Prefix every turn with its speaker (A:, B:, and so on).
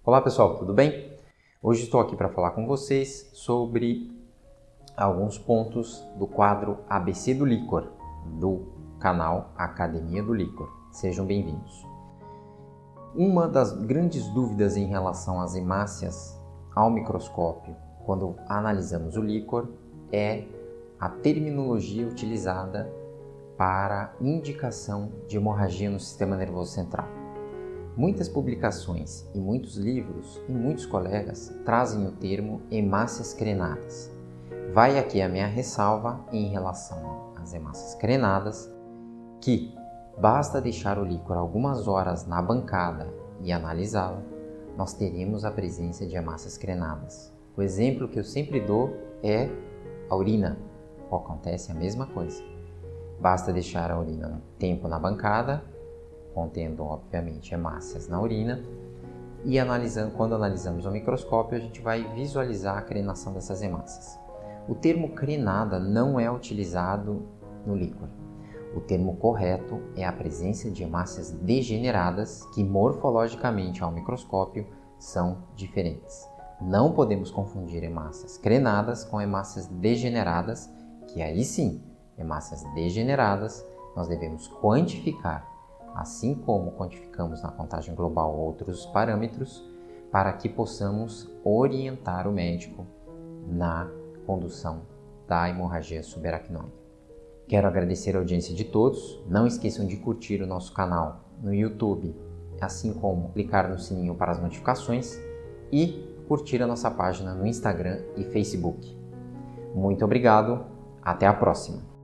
A: Olá pessoal, tudo bem? Hoje estou aqui para falar com vocês sobre alguns pontos do quadro ABC do Licor, do canal Academia do Licor. Sejam bem-vindos. Uma das grandes dúvidas em relação às hemácias ao microscópio, quando analisamos o licor, é a terminologia utilizada para indicação de hemorragia no sistema nervoso central. Muitas publicações e muitos livros e muitos colegas trazem o termo hemácias crenadas. Vai aqui a minha ressalva em relação às hemácias crenadas, que basta deixar o líquor algumas horas na bancada e analisá-la, nós teremos a presença de hemácias crenadas. O exemplo que eu sempre dou é a urina. Acontece a mesma coisa. Basta deixar a urina um tempo na bancada, contendo obviamente hemácias na urina, e quando analisamos ao microscópio a gente vai visualizar a crenação dessas hemácias. O termo crenada não é utilizado no líquor. O termo correto é a presença de hemácias degeneradas, que morfologicamente ao microscópio são diferentes. Não podemos confundir hemácias crenadas com hemácias degeneradas, que aí sim, hemácias degeneradas nós devemos quantificar, assim como quantificamos na contagem global outros parâmetros, para que possamos orientar o médico na condução da hemorragia subaracnoide. Quero agradecer a audiência de todos. Não esqueçam de curtir o nosso canal no YouTube, assim como clicar no sininho para as notificações e curtir a nossa página no Instagram e Facebook. Muito obrigado, até a próxima!